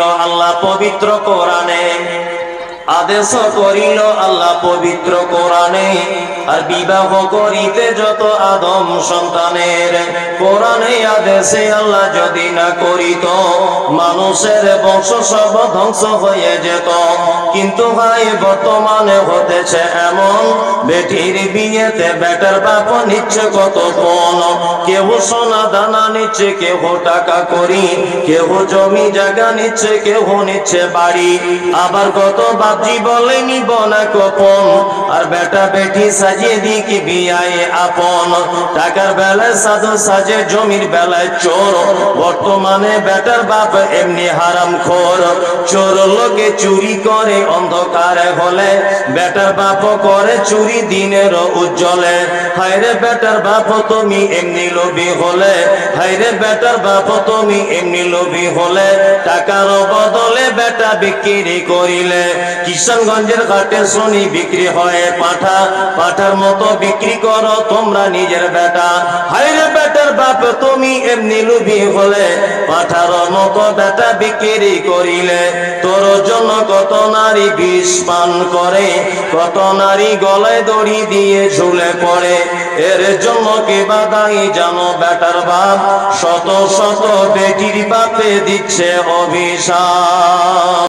আল্লাহ পবিত্র কোরআনে, আদেশ করিল আল্লাহ পবিত্র কোরআনে। আর বিবাহ করিতে যত আদম সন্তানের, কোরআনে আদেশে আল্লাহ যদি না করিত, মানুষের বংশ সব ধ্বংস হয়ে যেত। কিন্তু ভাই বর্তমানে হতেছে এমন, বেটির বিয়েতে বেটার বাপ নিচ্ছে কত পণ। কেউ সোনা দানা নিচ্ছে, কেউ টাকা করি, কেউ জমি জায়গা নিচ্ছে, কেউ নিচ্ছে বাড়ি। আবার কত বাপজি বলে নিব না গোপন, আর বেটা বেটি সাজিয়ে দি কি বিয়ায় আপন। টাকার বেলায় সাধু সাজে, জমির বেলায় চোর। বর্তমানে বেটার বাপ এমনি হারাম খোর। চোর লোকে চুরি করে অন্ধকারে হলে, বেটার বাপ করে চুরি দিনের উজ্জ্বলে। হায়রে বেটার বাপ তুমি এমনি লোভী হলে, হায়রে বেটার বাপ তুমি এমনি লোভী হলে, টাকার বদলে বেটা বিক্রি করিলে। কিষানগঞ্জের ঘাটে শুনি বিক্রি হয় পাঠা, পাঠার মতো বিক্রি করো তোমরা নিজের বেটা। হায়রে বেটার বাপ তুমি এমনি লোভী হলে, পাঠার মতো বেটা বিক্রি করিলে। তোর জন্য কত নারী বিষ পান করে, কত নারী গলায় দড়ি দিয়ে ঝুলে পড়ে। এর জন্য কে বাদাই জানো বেটার বাপ, শত শত বেটির বাপে দিচ্ছে অভিশাপ।